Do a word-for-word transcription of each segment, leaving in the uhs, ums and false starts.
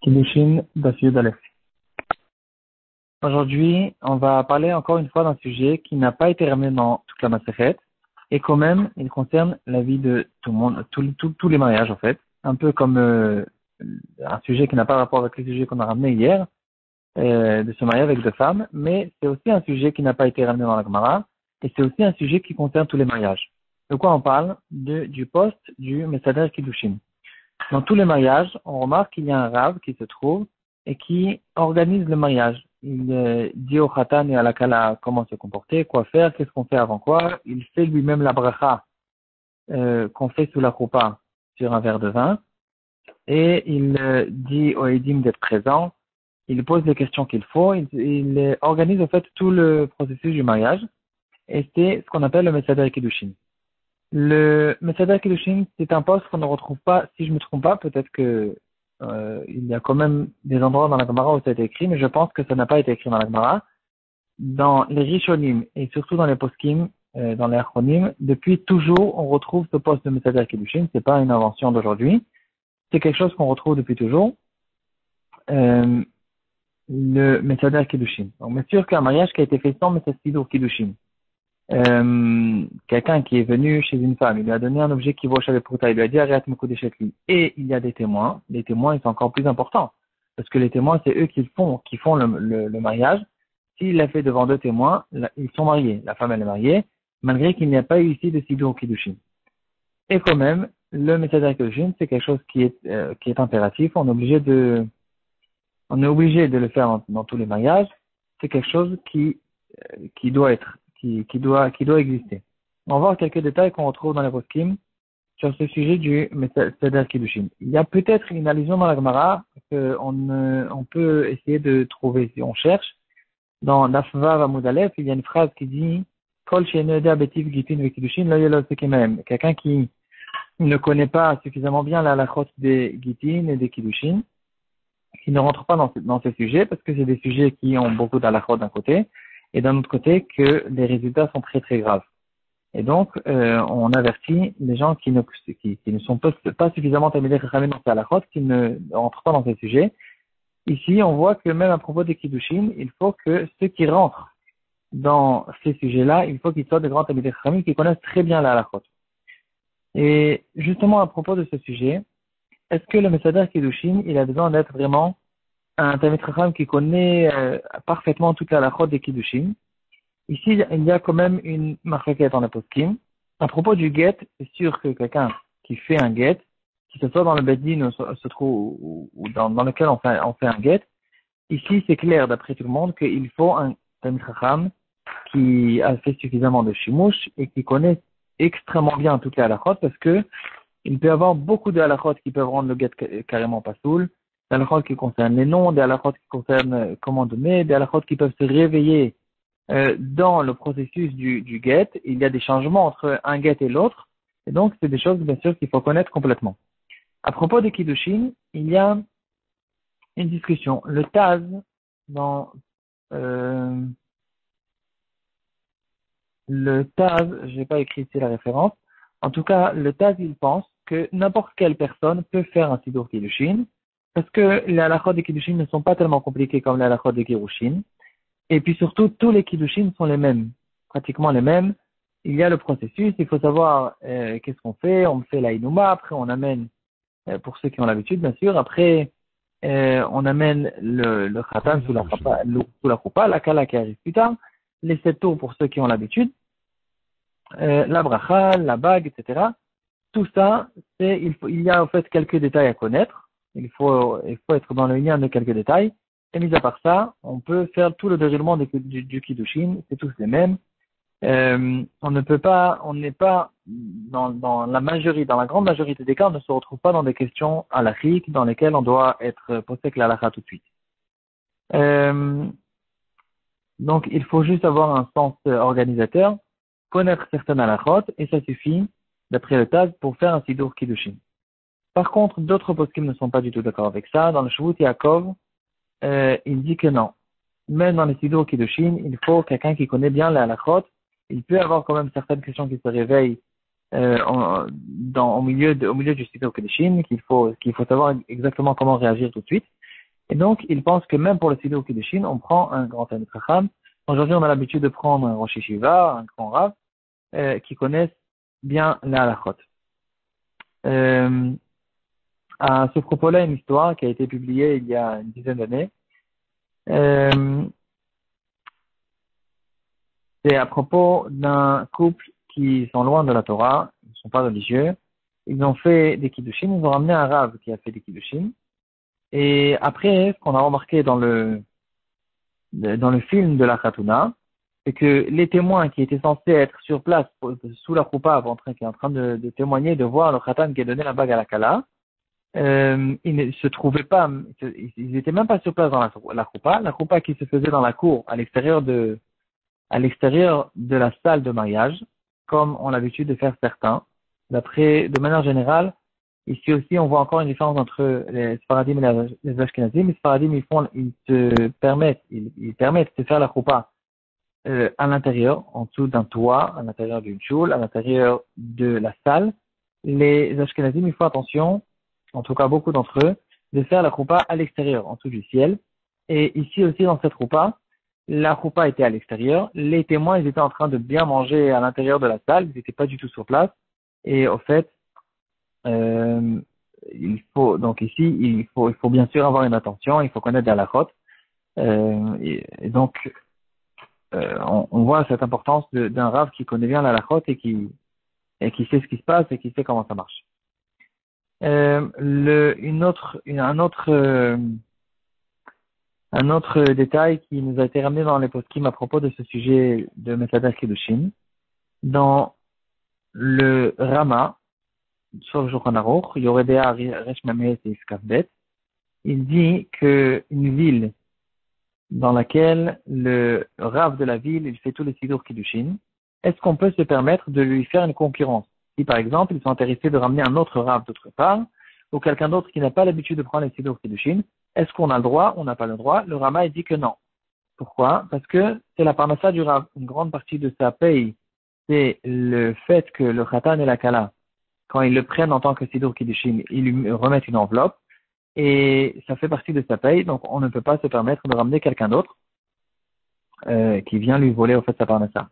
Kiddushin Daf Yud Aleph. Aujourd'hui, on va parler encore une fois d'un sujet qui n'a pas été ramené dans toute la Masechet et quand même, il concerne la vie de tout le monde, tous tout, tous les mariages en fait. Un peu comme euh, un sujet qui n'a pas rapport avec le sujet qu'on a ramené hier, euh, de se marier avec deux femmes, mais c'est aussi un sujet qui n'a pas été ramené dans la Gemara et c'est aussi un sujet qui concerne tous les mariages. De quoi on parle? De, du poste du Mesader Kiddushin. Dans tous les mariages, on remarque qu'il y a un rave qui se trouve et qui organise le mariage. Il euh, dit au khatan et à la kala comment se comporter, quoi faire, qu'est-ce qu'on fait avant quoi. Il fait lui-même la bracha euh, qu'on fait sous la choupa sur un verre de vin. Et il euh, dit au édim d'être présent. Il pose les questions qu'il faut. Il, il euh, organise en fait tout le processus du mariage. Et c'est ce qu'on appelle le Mesader Kiddushin. Le Mesader Kiddushin, c'est un poste qu'on ne retrouve pas, si je ne me trompe pas, peut-être que euh, il y a quand même des endroits dans la Gemara où ça a été écrit, mais je pense que ça n'a pas été écrit dans la Gemara. Dans les Rishonim et surtout dans les Poskim, euh, dans les Achronim, depuis toujours, on retrouve ce poste de Mesader Kiddushin. C'est pas une invention d'aujourd'hui, c'est quelque chose qu'on retrouve depuis toujours. Euh, le Mesader Kiddushin. Donc, bien sûr qu'un mariage qui a été fait sans Mesader Kiddushin. Euh, quelqu'un qui est venu chez une femme, il lui a donné un objet qui vaut chez les prouta, il lui a dit arrête me coucher chez lui. Et il y a des témoins, les témoins ils sont encore plus importants. Parce que les témoins, c'est eux qui font, qui font le, le, le mariage. S'il l'a fait devant deux témoins, là, ils sont mariés. La femme elle est mariée, malgré qu'il n'y a pas eu ici de Sidur Kiddushin. Et quand même, le Mesader Kiddushin, c'est quelque chose qui est, euh, qui est impératif. On est obligé de, on est obligé de le faire dans, dans tous les mariages. C'est quelque chose qui, euh, qui doit être Qui, qui doit, qui doit exister. On va voir quelques détails qu'on retrouve dans les poskim sur ce sujet du Mesader Kiddushin. Il y a peut-être une allusion dans la Gemara qu'on on peut essayer de trouver si on cherche. Dans Nafva Amud Aleph, il y a une phrase qui dit Kol she'neder betiv gitin ve kiddushin lo yelo sekemem. Quelqu'un qui ne connaît pas suffisamment bien la halachot des gitin et des kiddushin, qui ne rentre pas dans, dans ces sujets parce que c'est des sujets qui ont beaucoup d'halachot d'un côté et d'un autre côté que les résultats sont très très graves. Et donc, euh, on avertit les gens qui ne, qui, qui ne sont pas, pas suffisamment tamidés chachamim dans ces halachot, qui ne rentrent pas dans ces sujets. Ici, on voit que même à propos des kiddushin, il faut que ceux qui rentrent dans ces sujets-là, il faut qu'ils soient des grands tamidés chachamim qui connaissent très bien la halachot. Et justement, à propos de ce sujet, est-ce que le Mesader Kiddushin, il a besoin d'être vraiment un Talmid Chacham qui connaît euh, parfaitement toute la halachot des Kiddushin? Ici, il y a quand même une marquette en la poskim. À propos du get, c'est sûr que quelqu'un qui fait un get, que ce soit dans le Beddin ou se trouve ou, ou dans, dans lequel on fait, on fait un get, ici c'est clair d'après tout le monde qu'il faut un Talmid Chacham qui a fait suffisamment de shimouch et qui connaît extrêmement bien toutes les halachot parce que il peut y avoir beaucoup de halachot qui peuvent rendre le get carrément pas soul. Des halachot qui concernent les noms, des halachot qui concernent comment donner, des halachot qui peuvent se réveiller euh, dans le processus du, du get. Il y a des changements entre un get et l'autre, et donc c'est des choses bien sûr qu'il faut connaître complètement. À propos des Kiddushin, il y a une discussion. Le Taz, dans euh, le Taz, j'ai pas écrit ici la référence, en tout cas le Taz il pense que n'importe quelle personne peut faire un Sidur Kiddushin, parce que les halachot des Kiddushin ne sont pas tellement compliqués comme les halachot des Kirushin. Et puis surtout, tous les Kiddushin sont les mêmes, pratiquement les mêmes. Il y a le processus, il faut savoir euh, qu'est-ce qu'on fait. On fait la Inuma, après on amène, euh, pour ceux qui ont l'habitude bien sûr, après euh, on amène le, le Khatan sous la choupa, sous la choupa, la Kala qui arrive plus tard, les sept tours pour ceux qui ont l'habitude, euh, la bracha, la bague, et cetera. Tout ça, c'est, il, faut, il y a en fait quelques détails à connaître. Il faut, il faut être dans le lien de quelques détails. Et mis à part ça, on peut faire tout le déroulement du, du, du Kiddushin. C'est tous les mêmes. Euh, on ne peut pas, on n'est pas dans, dans la majorité, dans la grande majorité des cas, on ne se retrouve pas dans des questions halachiques dans lesquelles on doit être posé avec la halakha tout de suite. Euh, donc, il faut juste avoir un sens organisateur, connaître certaines halachot, et ça suffit, d'après le Taz, pour faire un Sidur Kiddushin. Par contre, d'autres poskim ne sont pas du tout d'accord avec ça. Dans le Shvut Yaakov, euh, il dit que non. Même dans les Sidur Kiddushin, il faut quelqu'un qui connaît bien la halachot. Il peut y avoir quand même certaines questions qui se réveillent euh, en, dans, au, milieu de, au milieu du Sidur Kiddushin, qu'il faut, qu'il faut savoir exactement comment réagir tout de suite. Et donc, il pense que même pour le Siddur Kiddushin, on prend un grand Talmid Chacham. Aujourd'hui, on a l'habitude de prendre un Rosh Yeshiva, un grand Rav, euh, qui connaissent bien la halachot. Euh, à ce propos-là, une histoire qui a été publiée il y a une dizaine d'années. Euh, c'est à propos d'un couple qui sont loin de la Torah, ils ne sont pas religieux. Ils ont fait des Kiddushin, ils ont ramené un Rav qui a fait des Kiddushin. Et après, ce qu'on a remarqué dans le dans le film de la Khatuna, c'est que les témoins qui étaient censés être sur place sous la choupa, en train, qui est en train de, de témoigner, de voir le Khatan qui a donné la bague à la Kala, euh, ils ne se trouvaient pas, ils n'étaient même pas sur place dans la, la choupa, la choupa qui se faisait dans la cour, à l'extérieur de, à l'extérieur de la salle de mariage, comme on a l'habitude de faire certains. D'après, de manière générale, ici aussi, on voit encore une différence entre les Sfaradim et les Ashkenazim. Les Sfaradim, ils font, ils se permettent, ils, ils permettent de faire la choupa euh, à l'intérieur, en dessous d'un toit, à l'intérieur d'une choule, à l'intérieur de la salle. Les Ashkenazim, ils font attention, en tout cas beaucoup d'entre eux, de faire la choupa à l'extérieur, en dessous du ciel. Et ici aussi, dans cette choupa, la choupa était à l'extérieur. Les témoins, ils étaient en train de bien manger à l'intérieur de la salle. Ils n'étaient pas du tout sur place. Et au fait, euh, il faut, donc ici, il faut, il faut bien sûr avoir une attention. Il faut connaître la halachot. Euh, et, et donc, euh, on, on voit cette importance de, d'un rav qui connaît bien la halachot et qui, et qui sait ce qui se passe et qui sait comment ça marche. Euh, le, une autre, une, un autre, euh, un autre détail qui nous a été ramené dans les poskim à propos de ce sujet de Mesader Kiddushin, dans le Rama, sur Shulchan Aruch, Yoredea Resh Mamet et Iskavbet, il dit que une ville dans laquelle le Rav de la ville, il fait tous les Siddur Kiddushin, est-ce qu'on peut se permettre de lui faire une concurrence? Si par exemple, ils sont intéressés de ramener un autre Rav d'autre part, ou quelqu'un d'autre qui n'a pas l'habitude de prendre les Siddur Kiddushin, est-ce qu'on a le droit? On n'a pas le droit. Le Rama, il dit que non. Pourquoi? Parce que c'est la parnassa du Rav. Une grande partie de sa paye, c'est le fait que le Khatan et la Kala, quand ils le prennent en tant que Siddur Kiddushin, ils lui remettent une enveloppe, et ça fait partie de sa paye, donc on ne peut pas se permettre de ramener quelqu'un d'autre euh, qui vient lui voler au fait sa parnassa.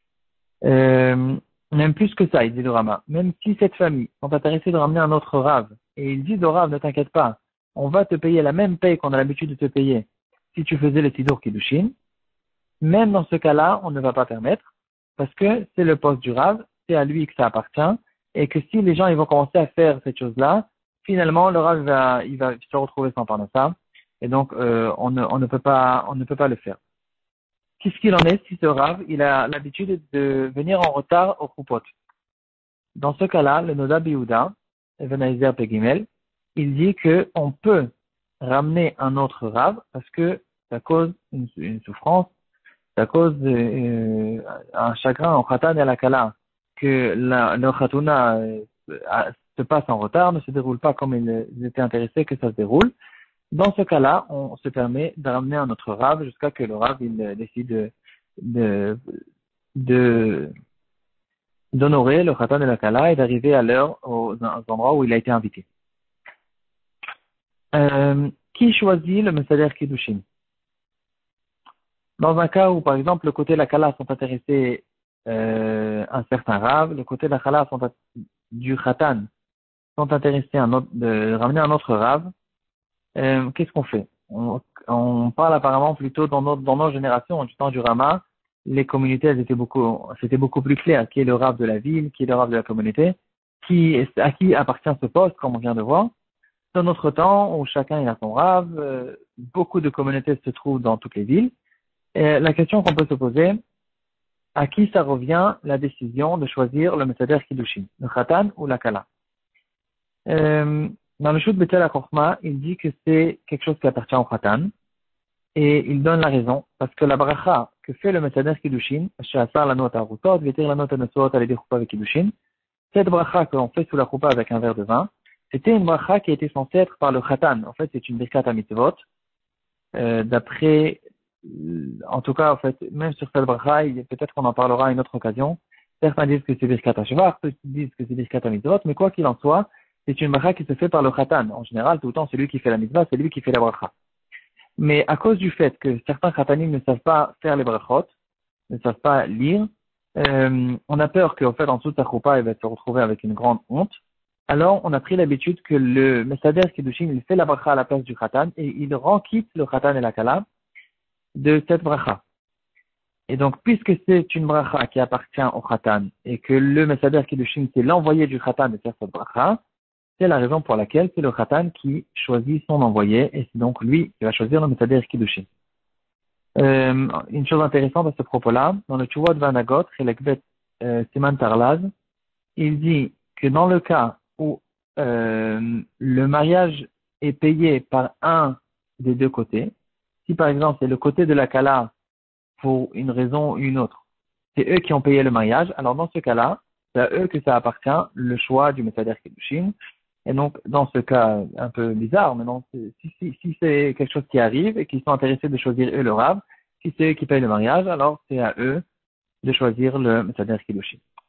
Euh, même plus que ça, il dit le Rama. Même si cette famille sont intéressés de ramener un autre Rav, et il dit au Rav, ne t'inquiète pas, on va te payer la même paye qu'on a l'habitude de te payer si tu faisais le Siddur Kiddushin, même dans ce cas-là, on ne va pas permettre, parce que c'est le poste du Rav, c'est à lui que ça appartient, et que si les gens ils vont commencer à faire cette chose-là, finalement le Rav va, il va se retrouver sans parnassa, et donc euh, on, ne, on ne peut pas, on ne peut pas le faire. Qu'est-ce qu'il en est si ce Rav, il a l'habitude de venir en retard au Khoupot? Dans ce cas-là, le Noda Biouda, Ebenezer Pegimel, il dit que on peut ramener un autre Rav parce que ça cause une, une souffrance, ça cause euh, un chagrin au Khatan et à la Kala, que la, le Khatuna euh, se passe en retard, ne se déroule pas comme ils, ils étaient intéressés que ça se déroule. Dans ce cas-là, on se permet de ramener un autre Rav jusqu'à que le Rav il décide de, de, de d'honorer le Khatan et la Kala et d'arriver à l'heure aux, aux endroits où il a été invité. Euh, qui choisit le Mesader Kiddushin? Dans un cas où, par exemple, le côté de la Kala sont intéressés euh, un certain Rav, le côté de la Kala sont du Khatan sont intéressés à un autre, de ramener un autre Rav, euh, qu'est-ce qu'on fait? on, on parle apparemment plutôt dans nos, dans nos générations, du temps du Rama, les communautés, elles étaient beaucoup, c'était beaucoup plus clair. Qui est le Rav de la ville, qui est le Rav de la communauté, qui, à qui appartient ce poste, comme on vient de voir. Dans notre temps, où chacun il a son Rav, euh, beaucoup de communautés se trouvent dans toutes les villes. Et la question qu'on peut se poser, à qui ça revient la décision de choisir le Mesader Kiddushin, le Khatan ou la Kala? euh, Dans le Shut Betel HaKochma, il dit que c'est quelque chose qui appartient au Khatan. Et il donne la raison, parce que la bracha que fait le Mesader Kiddushin, She'asar lanu et harutot, V'yetir lanu et hanesuot al-yedei chuppah ve'kiddushin, cette bracha que l'on fait sous la choupa avec un verre de vin, c'était une bracha qui était censée être par le Khatan. En fait, c'est une birkat mitzvot. Euh, d'après, en tout cas, en fait, même sur cette bracha, peut-être qu'on en parlera à une autre occasion. Certains disent que c'est birkat hashvar, d'autres disent que c'est birkat mitzvot, mais quoi qu'il en soit, c'est une bracha qui se fait par le Khatan. En général, tout le temps, c'est lui qui fait la mitzvah, c'est lui qui fait la bracha. Mais à cause du fait que certains khatanim ne savent pas faire les brachot, ne savent pas lire, euh, on a peur qu'au fait, en dessous de sa choupa, il va se retrouver avec une grande honte. Alors, on a pris l'habitude que le Messader Kiddushin, il fait la bracha à la place du khatan et il rend quitte le khatan et la kala de cette bracha. Et donc, puisque c'est une bracha qui appartient au khatan et que le Messader Kiddushin, c'est l'envoyé du khatan de faire cette bracha, c'est la raison pour laquelle c'est le khatan qui choisit son envoyé et c'est donc lui qui va choisir le Messader Kiddushin. Euh, une chose intéressante à ce propos-là, dans le Tshuvot Vanagot, Chelekbet euh, Siman Tarlaz, il dit que dans le cas où euh, le mariage est payé par un des deux côtés, si par exemple c'est le côté de la Kala pour une raison ou une autre, c'est eux qui ont payé le mariage, alors dans ce cas-là, c'est à eux que ça appartient le choix du Messader Kiddushin. Et donc, dans ce cas un peu bizarre, mais non, si, si, si c'est quelque chose qui arrive et qu'ils sont intéressés de choisir eux le rab, si c'est eux qui payent le mariage, alors c'est à eux de choisir le Messader Kiddushin.